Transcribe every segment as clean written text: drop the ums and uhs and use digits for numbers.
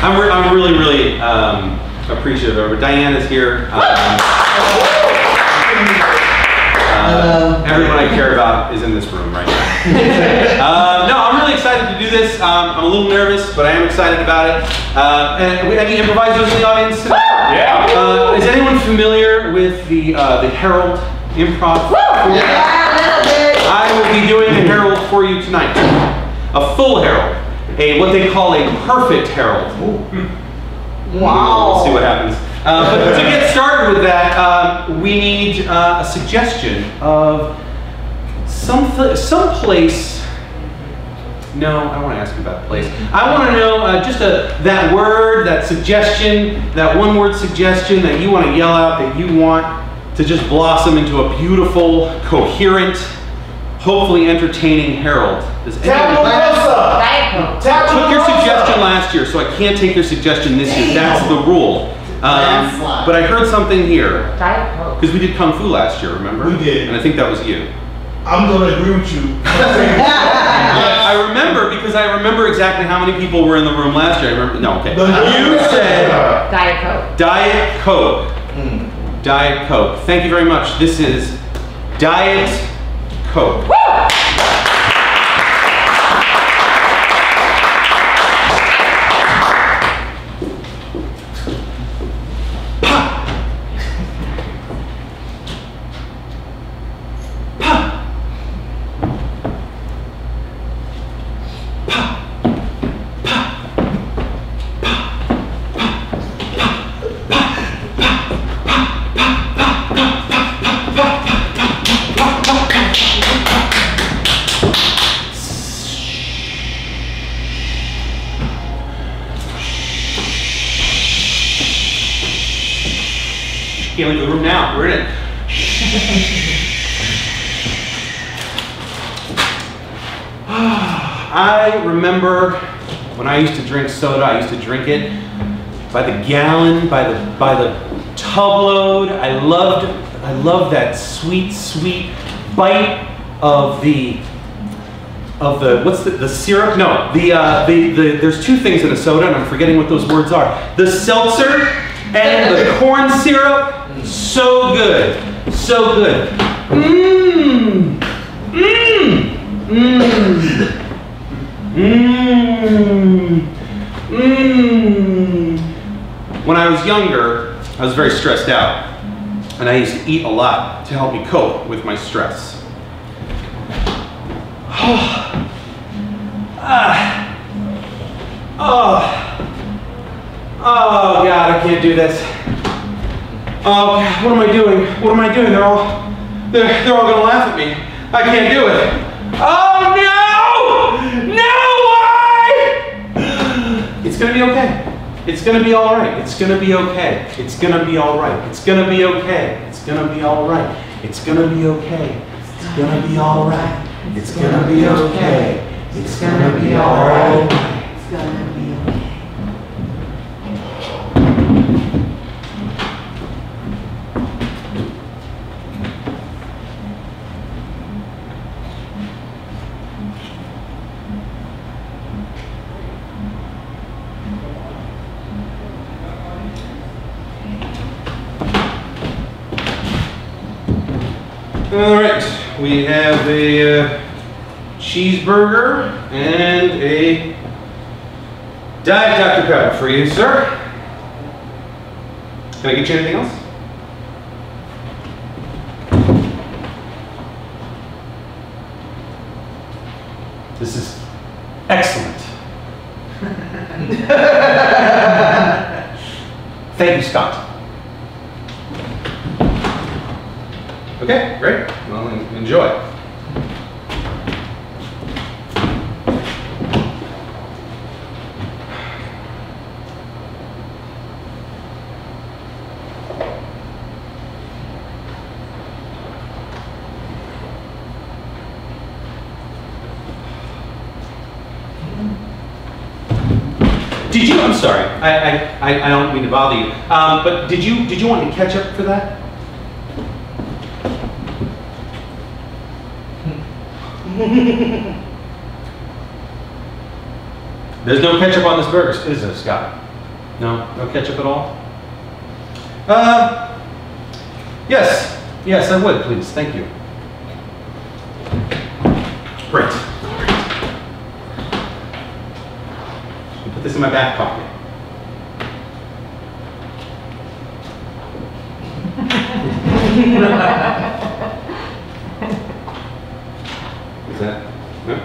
I'm really, really appreciative of her. Diane is here. Everyone I care about is in this room right now. No, I'm really excited to do this. I'm a little nervous, but I am excited about it. And any improvisers in the audience today? Yeah. Is anyone familiar with the Herald Improv? Yeah. I will be doing a Herald for you tonight. A full Herald. What they call a perfect Herald. Wow. We'll see what happens. But to get started with that, we need a suggestion of some place. No, I don't want to ask you about the place. I want to know just that word, that suggestion, that one-word suggestion that you want to yell out, that you want to just blossom into a beautiful, coherent, hopefully entertaining Herald. Does anyone took your suggestion last year, so I can't take your suggestion this year. That's the rule. But I heard something here. Because we did Kung Fu last year, remember? We did. And I think that was you. I'm going to agree with you. I remember because I remember exactly how many people were in the room last year. I remember. No, okay. You said Diet Coke. Diet Coke. Diet Coke. Thank you very much. This is Diet Coke. Can't leave the room now. We're in it. I remember when I used to drink soda. I used to drink it by the gallon, by the tub load. I loved that sweet bite of the what's the syrup? No, there's two things in a soda, and I'm forgetting what those words are. The seltzer and the corn syrup. So good, so good. Mmm, mmm, mmm, mmm, mmm. When I was younger, I was very stressed out, and I used to eat a lot to help me cope with my stress. Oh God, I can't do this. Oh, what am I doing? What am I doing? They're all gonna laugh at me. I can't do it. Oh no! No, why? It's gonna be okay. It's gonna be all right. It's gonna be okay. It's gonna be all right. It's gonna be okay. It's gonna be all right. It's gonna be okay. It's gonna be all right. It's gonna be okay. It's gonna be all right. It's gonna be okay. All right, we have a cheeseburger and a Diet Dr. Pepper for you, sir. Can I get you anything else? This is excellent. Thank you, Scott. Okay, great. Well, enjoy. Did you? I'm sorry. I don't mean to bother you. But did you want any ketchup for that? There's no ketchup on this burger, is there, Scott? No? No ketchup at all? Yes. Yes, I would, please. Thank you. Great. I'll put this in my back pocket. Is that? No?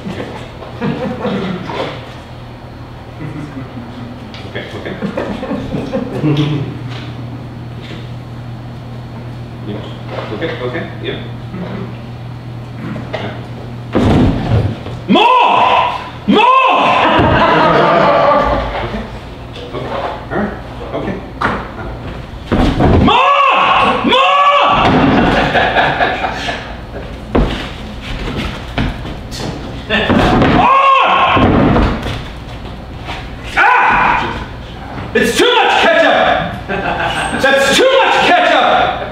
Okay, okay. Yeah. Okay, okay, yeah. More! More! Okay. Okay. All right. Okay. More! More! It's too much ketchup! That's too much ketchup!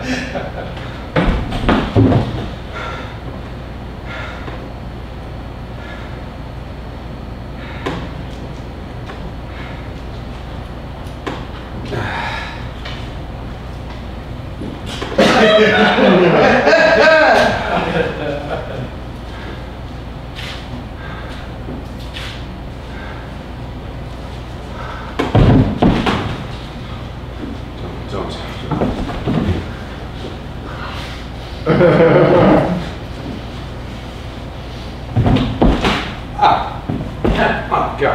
Don't. Oh God.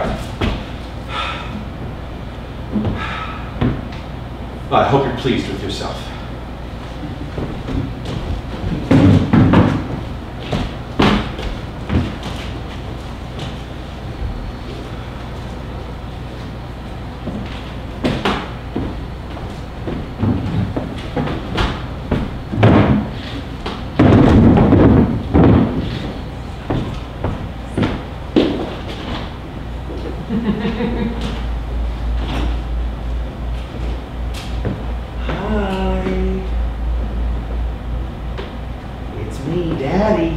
Well, I hope you're pleased with yourself. Hi. It's me, Daddy.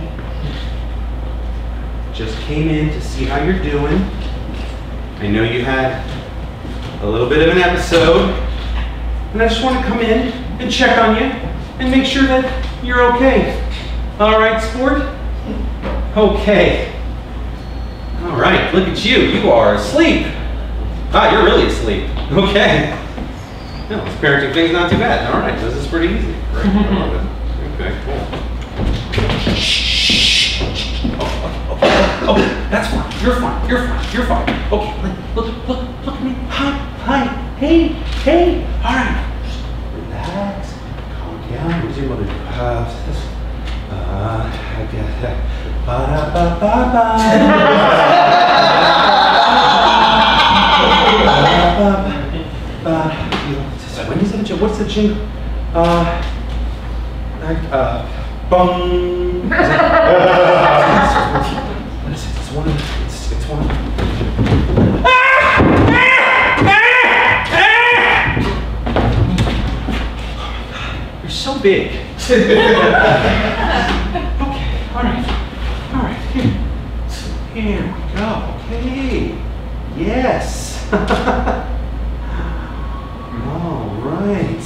Just came in to see how you're doing. I know you had a little bit of an episode, and I just want to come in and check on you and make sure that you're okay. All right, sport? Okay. All right, look at you. You are asleep. Ah, you're really asleep. Okay. No, this parenting thing's not too bad. All right, this is pretty easy. Great. I love it. Okay, cool. Shh. Oh, that's fine. You're fine. You're fine. You're fine. Okay, look at me. Hi. Hey. All right. Just relax. Calm down. What does your mother do? I guess. Ba-da-ba-ba-ba. What's the jingle? Bum. What is it? It's one of. It's one of. You're so big. Okay. All right. Here we go. Okay. Yes. All right.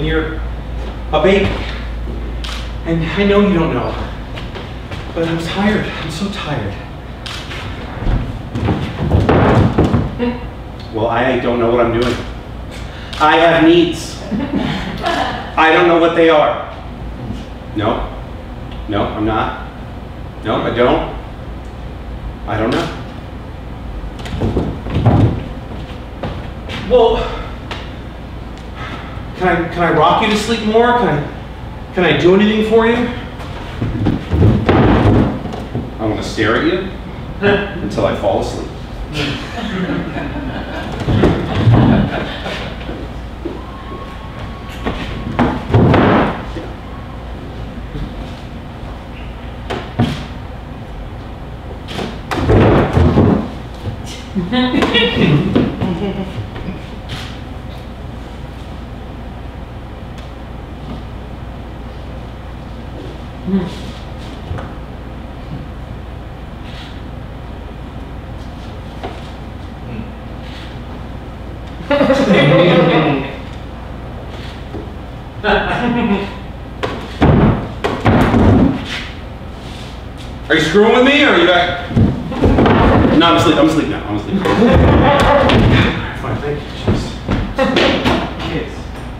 you're a baby. And I know you don't know, but I'm tired. I'm so tired. Well, I don't know what I'm doing. I have needs. I don't know what they are. No, I'm not. No, I don't. I don't know. Well, can I rock you to sleep more? Can I do anything for you? I want to stare at you until I fall asleep. Are you screwing with me, or are you back? No, I'm asleep. I'm asleep now. I'm asleep. Fine, thank you. Jeez. Kids.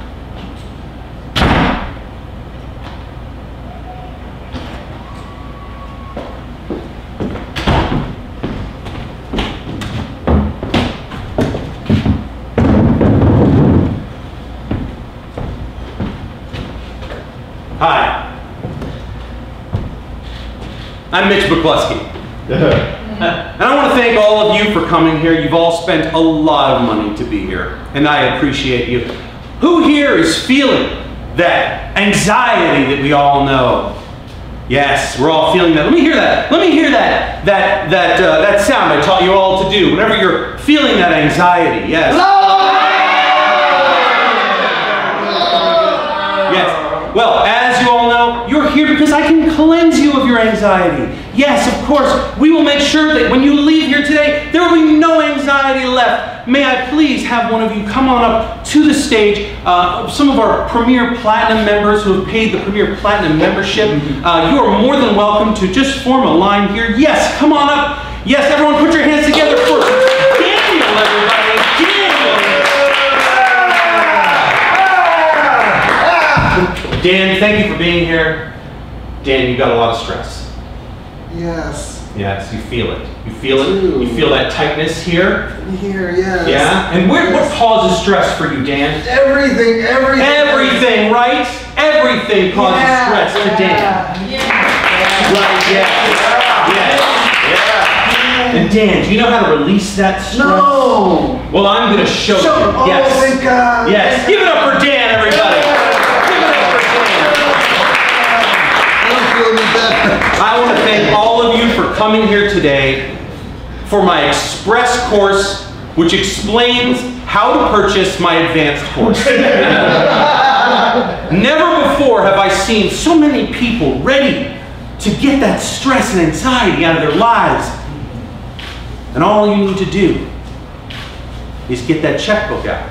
Hi. I'm Mitch McCluskey. And I want to thank all of you for coming here. You've all spent a lot of money to be here, and I appreciate you. Who here is feeling that anxiety that we all know? Yes, we're all feeling that. Let me hear that. Let me hear that sound I taught you all to do whenever you're feeling that anxiety. Yes. Yes. Well, as you all know, you're here because I can cleanse you of your anxiety. Yes, of course, we will make sure that when you leave here today, there will be no anxiety left. May I please have one of you come on up to the stage. Some of our Premier Platinum members who have paid the Premier Platinum membership, you are more than welcome to just form a line here. Yes, come on up. Yes, everyone put your hands together for Daniel, everybody. Daniel. Dan, thank you for being here. Dan, you got a lot of stress. Yes. Yes, you feel it. You feel it. You feel that tightness here. Here, yes. Yeah. And what causes stress for you, Dan? Everything. Everything, right? Everything causes stress to Dan. Yeah. Right. Yes. And Dan, do you know how to release that stress? No. Well, I'm going to show you. Oh, Yes. thank God. Yes. Give it up for Dan, everybody. Give it up for Dan. I want to thank all of you for coming here today for my express course, which explains how to purchase my advanced course. Never before have I seen so many people ready to get that stress and anxiety out of their lives. And all you need to do is get that checkbook out.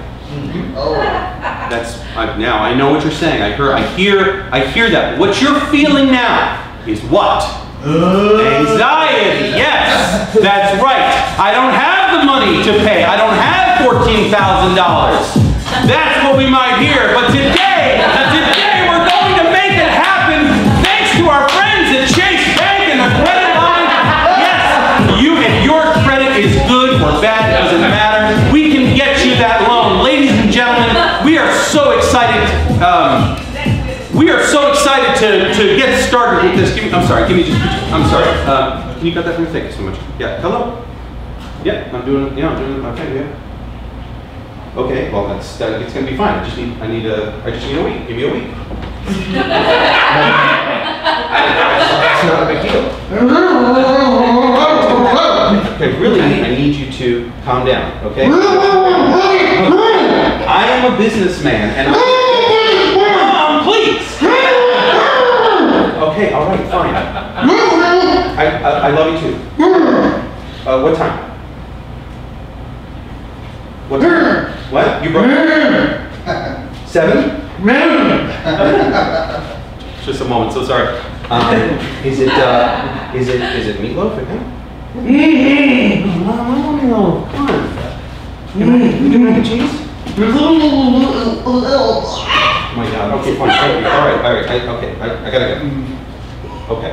Now I know what you're saying. I hear that. What you're feeling now is what? Anxiety. Yes, that's right. I don't have the money to pay. I don't have $14,000. That's what we might hear. But today we're going to make it happen thanks to our friends at Chase Bank and the credit line. Yes, if your credit is good or bad, it doesn't matter. We can get you that loan. Ladies and gentlemen, we are so excited. To get started with this. I'm sorry. Can you cut that for me? Thank you so much. Yeah. Hello. Yeah. I'm doing my thing. Yeah. Okay. Well, it's gonna be fine. I just need a week. Give me a week. It's not a big deal. Okay. Really, I need you to calm down. Okay. I am a businessman, and Mom, please. Okay, all right, fine. I love you too. What time? What time? What? You broke 7? Just a moment. So sorry. Is it meatloaf? Okay. No, come on. You do mac and cheese? Oh my God. Okay, fine. Thank you. All right. Okay. I gotta go. Okay.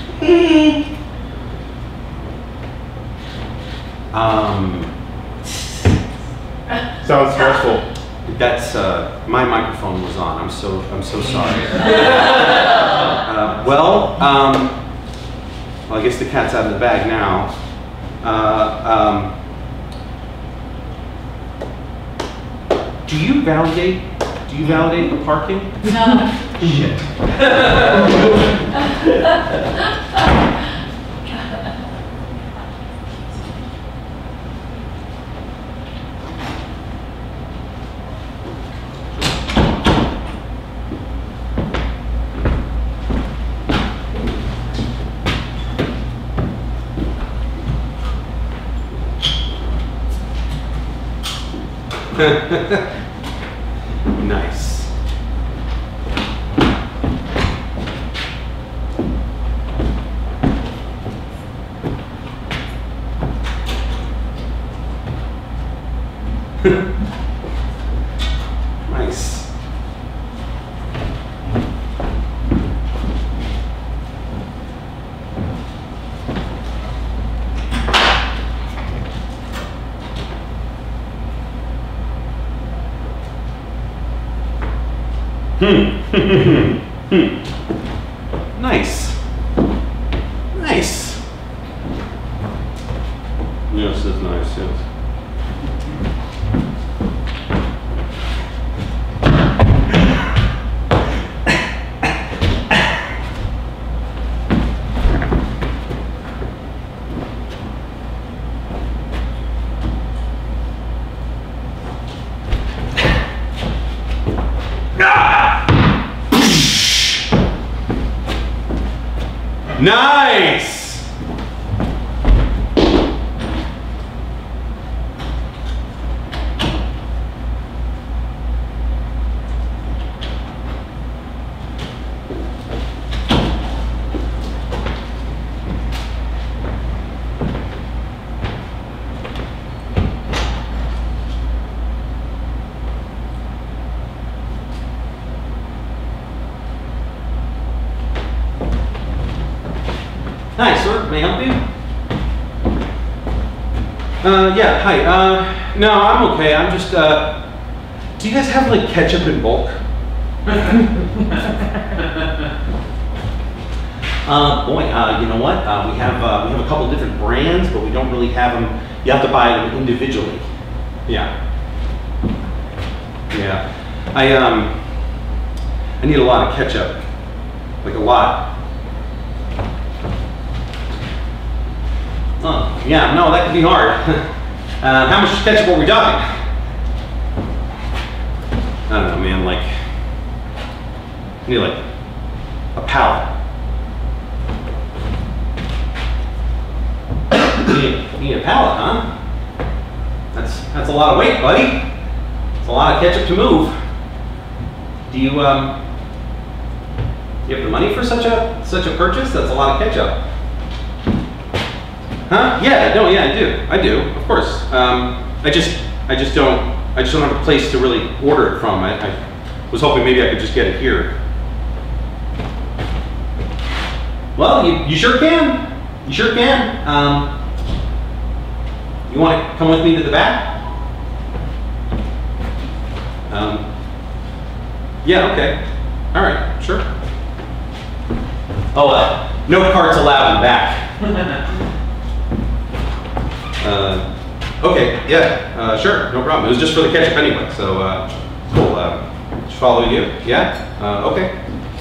Sounds stressful. That's my microphone was on. I'm so sorry. Well, I guess the cat's out of the bag now. Do you validate the parking? No. Shit. Nice. Nice. Nice. Nice. Yes, it's nice, yes. Nice! Hi, sir. May I help you? Yeah, hi. No, I'm okay. I'm just, do you guys have, like, ketchup in bulk? Boy, you know what? We have a couple different brands, but we don't really have them. You have to buy them individually. Yeah. Yeah. I need a lot of ketchup. Like, a lot. Oh, yeah, no, that could be hard. How much ketchup are we talking? I don't know, man, like, I need like a pallet. You need a pallet, huh? That's a lot of weight, buddy. It's a lot of ketchup to move. Do you have the money for such a purchase? That's a lot of ketchup. Huh? Yeah, no, yeah, I do, of course. I just don't have a place to really order it from. I was hoping maybe I could just get it here. Well, you sure can. You sure can. You want to come with me to the back? Yeah, okay. All right, sure. Oh, no carts allowed in the back. Okay, yeah, sure, no problem. It was just for the ketchup anyway, so cool. Just follow you. Yeah. Okay.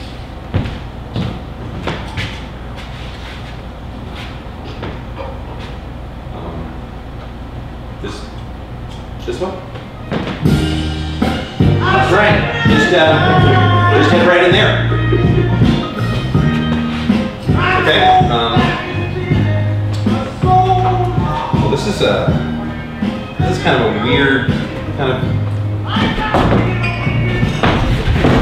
This one? That's right. Just head right in there. Okay. Well, this is kind of a weird kind of.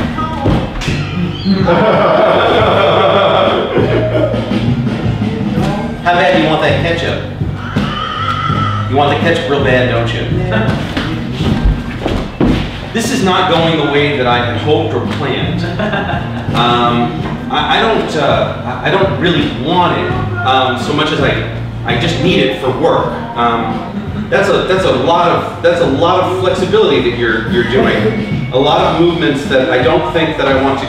How bad do you want that ketchup? You want the ketchup real bad, don't you? This is not going the way that I had hoped or planned. I don't really want it so much as I just need it for work. That's a lot of flexibility that you're doing. A lot of movements that I don't think that I want to.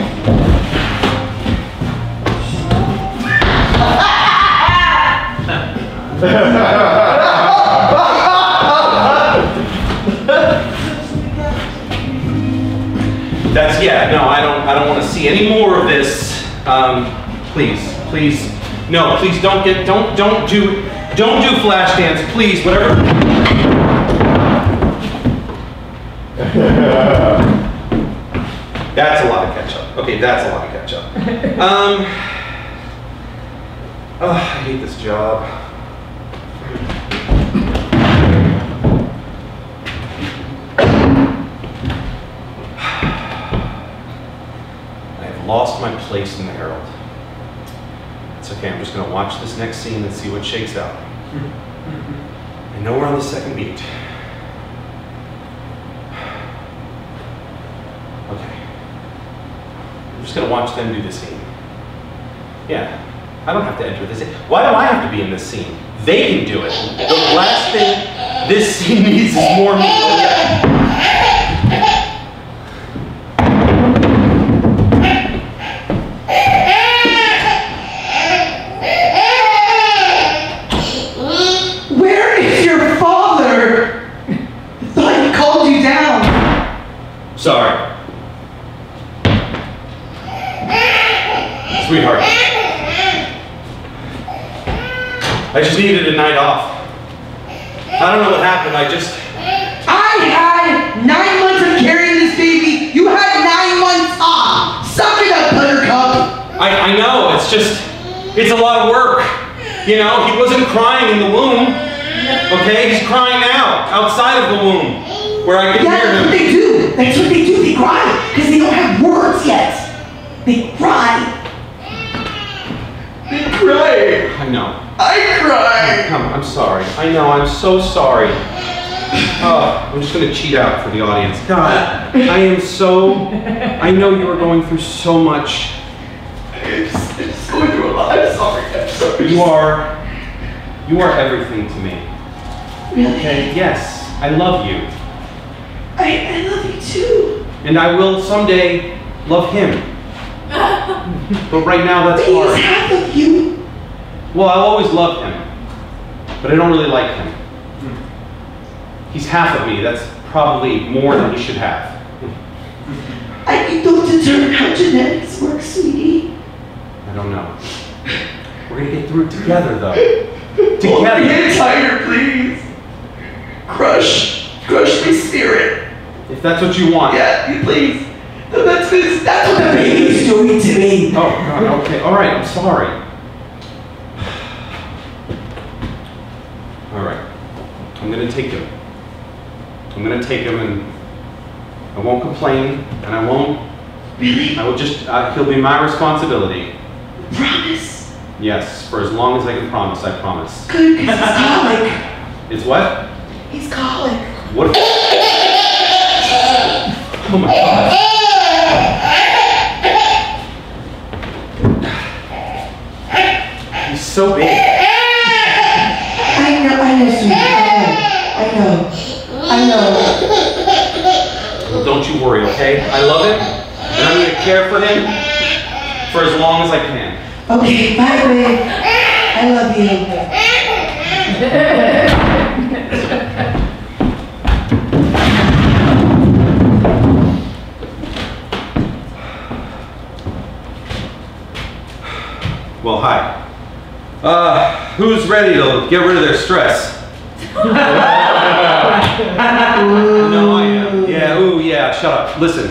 That's, yeah, no, I don't want to see any more of this. Please, no, please don't do flash dance, please, whatever. That's a lot of ketchup. Okay, that's a lot of ketchup. Oh, I hate this job. Lost my place in the Herald. It's okay, I'm just going to watch this next scene and see what shakes out. I know we're on the second beat. Okay. I'm just going to watch them do the scene. Yeah, I don't have to enter this scene. Why do I have to be in this scene? They can do it. The last thing this scene needs is more me. Sorry. Sweetheart. I just needed a night off. I don't know what happened, I had 9 months of carrying this baby. You had 9 months off. Suck it up, Buttercup. I know, it's a lot of work. You know, he wasn't crying in the womb. Okay, he's crying now, outside of the womb. Where I can hear him. That's what they do. That's what they do. They cry because they don't have words yet. They cry. They cry. I know. I cry. Come, I'm sorry. I know. I'm so sorry. I'm just gonna cheat out for the audience. God, I am so. I know you are going through so much. I'm just going through a lot. I'm sorry. I'm sorry. You are everything to me. Really? Okay. Yes, I love you. I love you too. And I will someday love him. But right now that's hard. He's half of you. Well, I'll always love him. But I don't really like him. He's half of me. That's probably more than he should have. I don't determine how genetics work, sweetie. I don't know. We're gonna get through it together, though. Hold me in tighter, please. Crush my spirit. If that's what you want. Yeah, please. That's what the baby's doing to me. Oh, God, okay. All right, I'm sorry. All right. I'm going to take him. I'm going to take him and I won't complain and I won't. Really? I will just, he'll be my responsibility. Promise? Yes, for as long as I can promise, I promise. Good, because he's colic. It's what? He's colic. What if... Oh my God. He's so big. I know, sweetie. I know. Well, don't you worry, okay? I love him, and I'm going to care for him for as long as I can. Okay, bye, babe. I love you. Well, hi. Who's ready to get rid of their stress? No, I am. Yeah, ooh, yeah, shut up. Listen.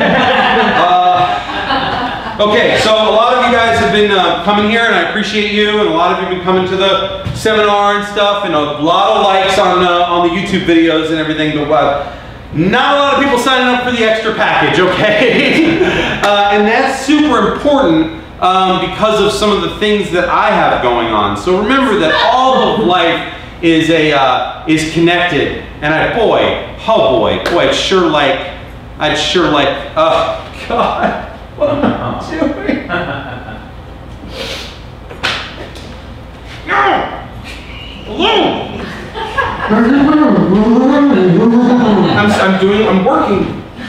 Okay, so a lot of you guys have been coming here, and I appreciate you, and a lot of you have been coming to the seminar and stuff, and a lot of likes on the YouTube videos and everything, but Not a lot of people signing up for the extra package, okay? And that's super important because of some of the things that I have going on. So remember that all of life is connected. And boy, I'd sure like, oh God, what am I doing? No! Hello! I'm working.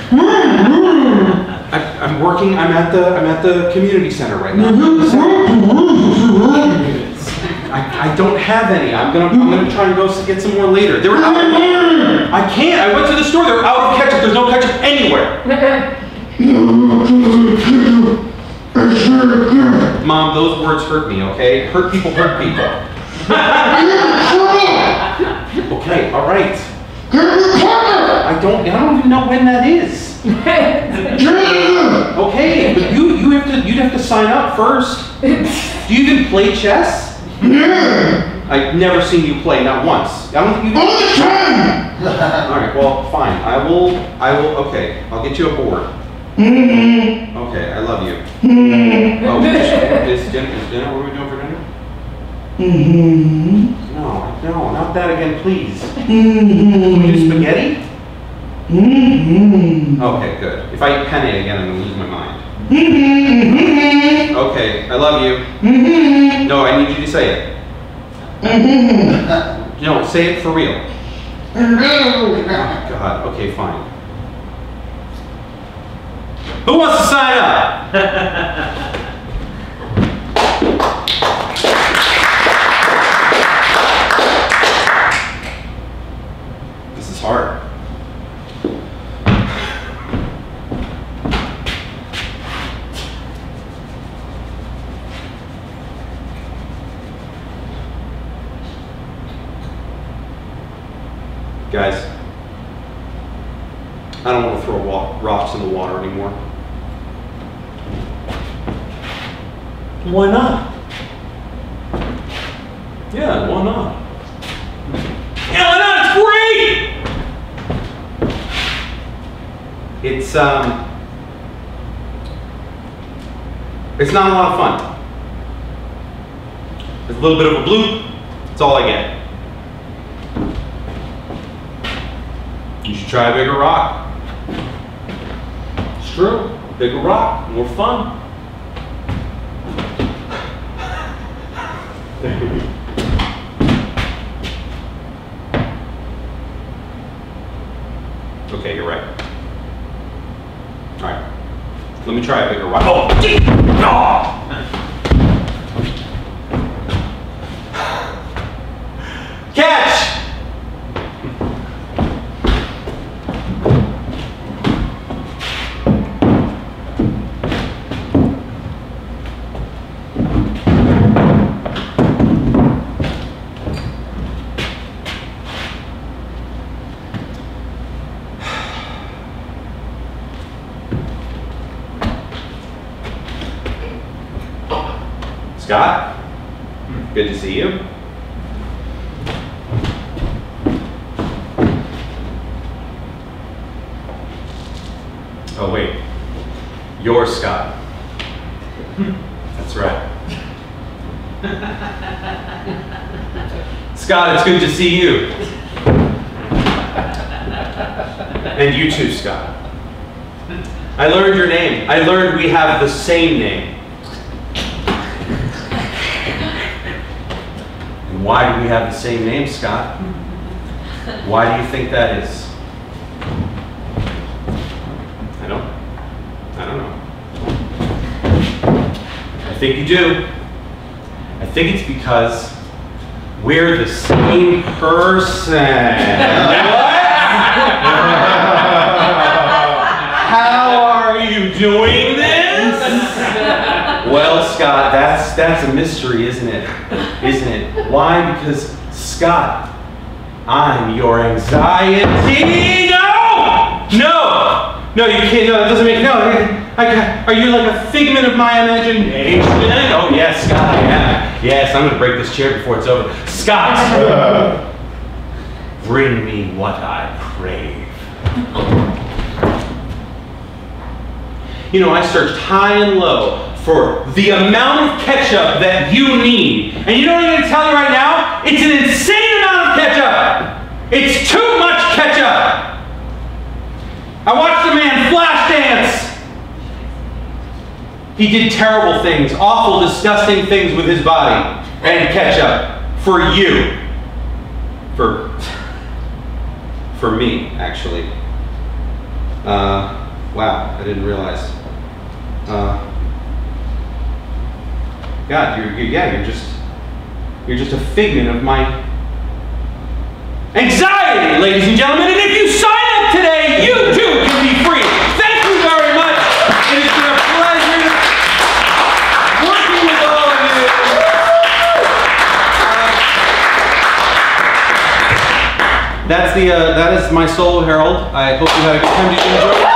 I'm at the community center right now. I don't have any. I'm gonna try and go get some more later. They were out. I can't. I went to the store. They're out of ketchup. There's no ketchup anywhere. Mom, those words hurt me. Okay, hurt people hurt people. Okay, all right. I don't even know when that is. Okay, but you'd have to sign up first. Do you even play chess? I've never seen you play, not once. I don't think you. All the time. All right, well, fine. I will. Okay, I'll get you a board. Okay, I love you. Oh, is dinner? What are we doing for dinner? No, not that again, please. Can we do spaghetti? Okay, good. If I eat penne again, I'm gonna lose my mind. Okay, I love you. No, I need you to say it. No, say it for real. Oh, God, okay, fine. Who wants to sign up? This is hard. Guys, I don't want to throw rocks in the water anymore. Why not? Yeah, why not? Yeah, why not? It's great! It's not a lot of fun. There's a little bit of a bloop. That's all I get. You should try a bigger rock. It's true. Bigger rock, more fun. Okay, you're right. All right. Let me try a bigger rock. Oh, gee! Oh! Catch! Scott, good to see you. Oh wait, you're Scott. That's right. Scott, it's good to see you. And you too, Scott. I learned your name. I learned we have the same name. Why do we have the same name, Scott? Why do you think that is? I don't know. I think you do. I think it's because we're the same person. How are you doing this? Well, Scott, that's a mystery, isn't it? Isn't it? Why? Because, Scott, I'm your anxiety. No, you can't. No, that doesn't make Are you like a figment of my imagination? Oh yes, Scott, I am. Yes, I'm gonna break this chair before it's over. Scott, bring me what I crave. You know, I searched high and low for the amount of ketchup that you need. And you know what I'm going to tell you right now? It's an insane amount of ketchup. It's too much ketchup. I watched the man flash dance. He did terrible things, awful, disgusting things with his body and ketchup for you. For me, actually. Wow, I didn't realize. God, you're just a figment of my anxiety, ladies and gentlemen. And if you sign up today, you too can be free. Thank you very much. It has been a pleasure working with all of you. That is my solo herald. I hope you had a good time. Did you enjoy it?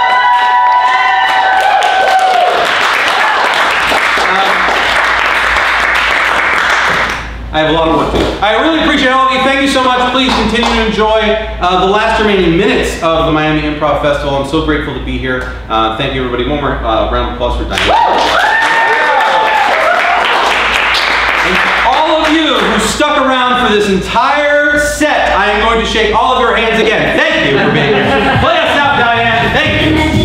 I have a lot of work to do. I really appreciate all of you. Thank you so much. Please continue to enjoy the last remaining minutes of the Miami Improv Festival. I'm so grateful to be here. Thank you, everybody. One more round of applause for Diane. And all of you who stuck around for this entire set, I am going to shake all of your hands again. Thank you for being here. Play us out, Diane. Thank you.